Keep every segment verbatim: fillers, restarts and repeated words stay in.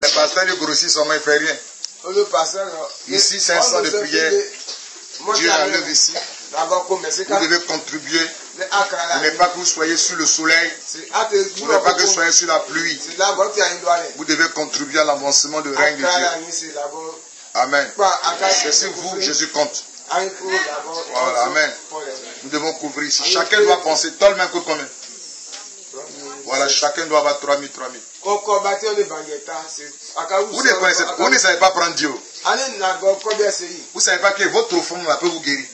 Le pasteur il grossit son main, il ne fait rien. Ici, c'est un centre de prière. Dieu a l'œuvre ici. Vous devez contribuer. Vous n'êtes pas que vous soyez sur le soleil. Vous n'êtes pas que vous soyez sur la pluie. Vous devez contribuer à l'avancement du règne de Dieu. Amen. C'est sur vous, Jésus compte. Voilà, amen. Nous devons couvrir ici. Chacun doit penser. Tout le même coûte combien? Voilà, chacun doit avoir trois mille, trois mille. Vous ne connaissez pas, vous ne savez pas prendre Dieu. Vous ne savez pas que votre offrande peut vous guérir.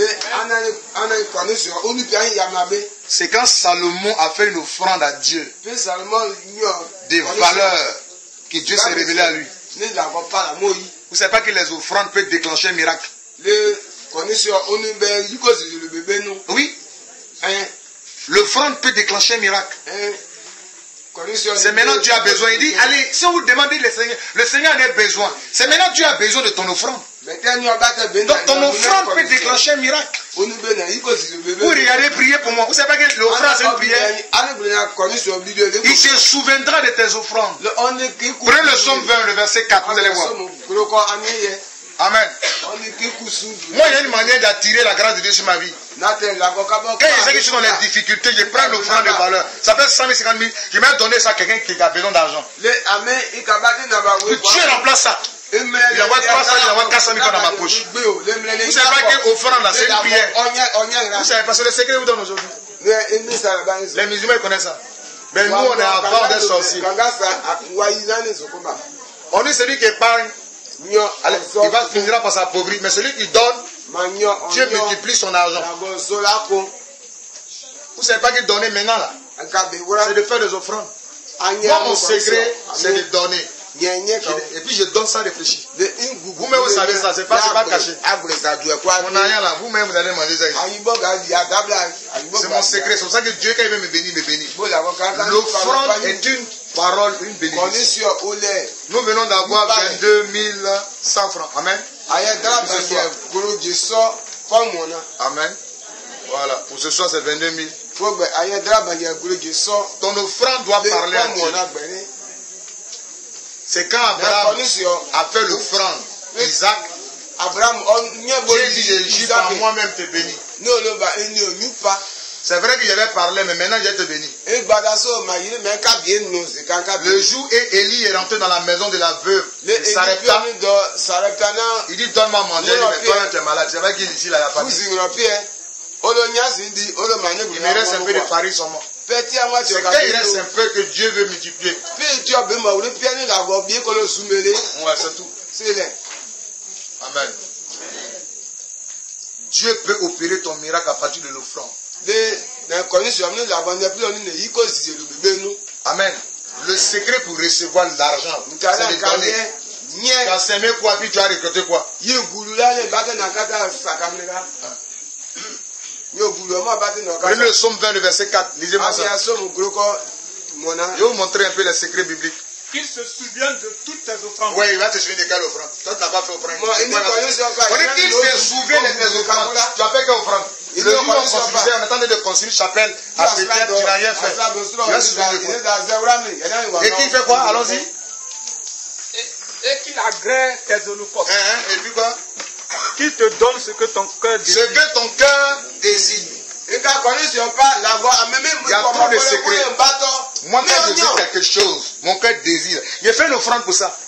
C'est quand Salomon a fait une offrande à Dieu. Des valeurs que Dieu s'est révélé à lui. Vous ne savez pas que les offrandes peuvent déclencher un miracle. Oui. L'offrande peut déclencher un miracle. C'est maintenant que Dieu a besoin. Il dit, allez, si vous demandez le Seigneur, le Seigneur en a besoin. C'est maintenant que Dieu a besoin de ton offrande. Donc ton offrande peut déclencher un miracle. Vous regardez prier pour moi. Vous ne savez pas que l'offrande c'est une prière. Il se souviendra de tes offrandes. Prenez le psaume vingt, le verset quatre, vous allez voir. Amen. Moi, il y a une manière d'attirer la grâce de Dieu sur ma vie. Quand je sais que je suis dans les difficultés, je prends l'offrande de valeur. Ça fait cent mille, cinquante mille. Je vais donner ça à quelqu'un qui a besoin d'argent. Dieu remplace ça. Il envoie trois cents, il envoie quatre cent mille dans ma poche. Vous ne savez pas que l'offrande là, c'est une prière. Vous savez pas, c'est le secret que vous donne aujourd'hui. Les musulmans ils connaissent ça. Mais nous, on est à bord des sorciers. On dit celui qui épargne. Allez, il va finir par s'appauvrir, mais celui qui donne, Dieu multiplie son argent. Vous ne savez pas qu'il donner maintenant là. C'est de faire des offrandes. Moi, mon secret, c'est de donner. Et puis je donne sans réfléchir. Vous-même vous savez ça, c'est pas, pas caché. Mon argent là, vous-même vous allez manger ça ici. C'est mon secret, c'est pour ça que Dieu quand il veut me bénir, me bénit. L'offrande est une parole, une bénédiction. Nous venons d'avoir vingt-deux mille cent francs. Amen. Amen. Voilà. Pour ce soir, c'est vingt-deux mille. Ton offrande doit parler à Dieu. C'est quand Abraham a fait l'offrande d'Isaac. Dieu dit, je vais moi-même te bénir. C'est vrai que j'avais parlé, mais maintenant je vais te bénir. Le jour où Élie est rentré dans la maison de la veuve, Sarepta, il dit, donne-moi à manger. Il dit, toi tu es malade. C'est vrai qu'il est ici, là, il n'y a pas de... Il me reste un peu de farine sur moi. C'est quand il reste un peu que Dieu veut multiplier. Ouais, c'est tout. Amen. Dieu peut opérer ton miracle à partir de l'offrande. Amen. Le secret pour recevoir l'argent, c'est de donner. Tu as semé quoi, puis tu as récolté quoi? Prenez le psaume vingt, le verset quatre. Lisez-moi ça. Je vais vous montrer un peu les secrets bibliques. Qu'il se souvienne de toutes tes offrandes. Oui, il va te souvenir de quelle offrande. Toi, tu n'as pas fait offrande. On dit qu'il se souvient de tes offrandes. Tu as fait quelle offrande? Le jour où on construisait, on attendait de construire une chapelle à Pétère, tu n'as rien fait. Il va se souvenir de quoi? Et qu'il fait quoi? Allons-y. Et, et qu'il agrée tes holocaustes. Hein, et puis quoi? Qu'il te donne ce que ton cœur désire. Ce que ton cœur désire. Il y a trop de secrets. Moi, quand je dis quelque chose, mon cœur désire. J'ai fait une offrande pour ça.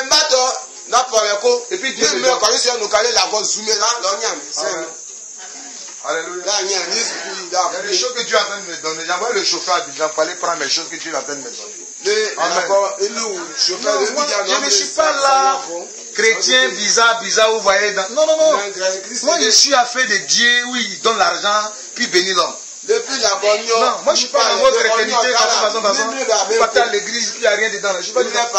Et puis Dieu me donne. Alléluia. Il y a des choses que Dieu est en train de me donner. J'envoie le chauffeur à Abidjan pour aller prendre les choses que Dieu est en train de me donner. Amen. Non, moi, je ne suis pas là, chrétien, bizarre, bizarre, vous voyez. Dans... Non, non, non. Moi, je suis affaire de Dieu où il donne l'argent, puis bénit l'homme. Non, moi, je ne suis pas dans votre chrétienté, façon, façon, façon. Vous partez à l'église, puis il n'y a rien dedans. Je ne suis pas dedans.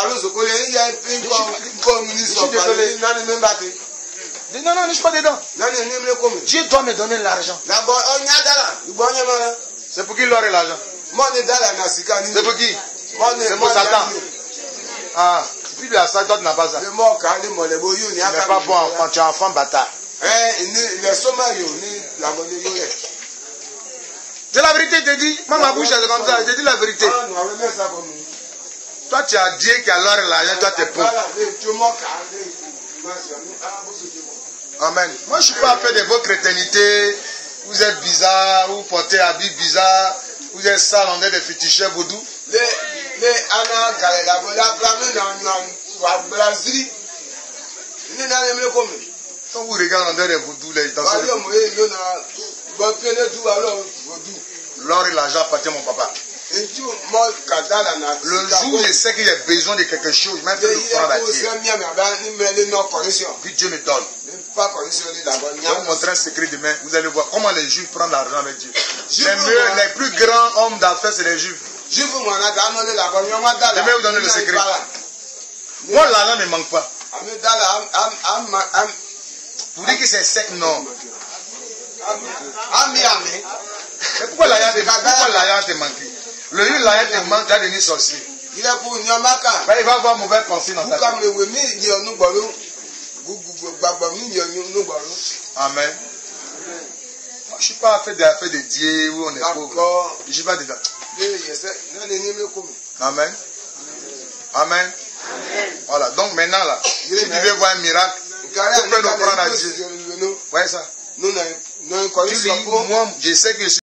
Je suis désolé. Non, non, je ne suis pas dedans. Dieu doit me donner l'argent. C'est pour qui il aurait l'argent? C'est pour qui? C'est pour Satan. Ah, puis la Satan, tu n'as pas ça. Tu n'es pas bon enfant, tu es enfant bâtard. C'est la vérité, je te dis. Moi, ma bouche, c'est comme ça. Je te dis la vérité. Toi, tu as Dieu qui a l'or et l'argent, toi, tu es pauvre. Amen. Moi, je ne suis pas fait de vos chrétiennités. Vous êtes bizarre, vous portez habits bizarres, vous êtes sale, on est des féticheurs vaudous. Quand vous regardez, on est des vaudous, les danseurs. L'or et l'argent appartient à mon papa. Le jour où je sais que j'ai besoin de quelque chose, même fait le prendre à Dieu. Puis Dieu me donne. Je vais vous montrer un secret demain. Vous allez voir comment les Juifs prennent l'argent avec Dieu. Les, mieux, les plus grands hommes d'affaires, c'est les Juifs. Je vais vous donner le secret. Moi, l'argent ne manque pas. Vous dites que c'est sec, non. Mais pourquoi l'argent te manque? Le jour où l'argent te manque, tu as devenu sorcier. Il va avoir mauvaise pensée dans ta vie. Amen. Moi, je ne suis pas fait d'affaires de Dieu où on est pauvre. Je ne suis pas dedans. Amen. Amen. Voilà. Donc maintenant, là, si tu veux voir un miracle, tu peux nous prendre à Dieu. Voyez ça. Tu lis, moi, je sais que je suis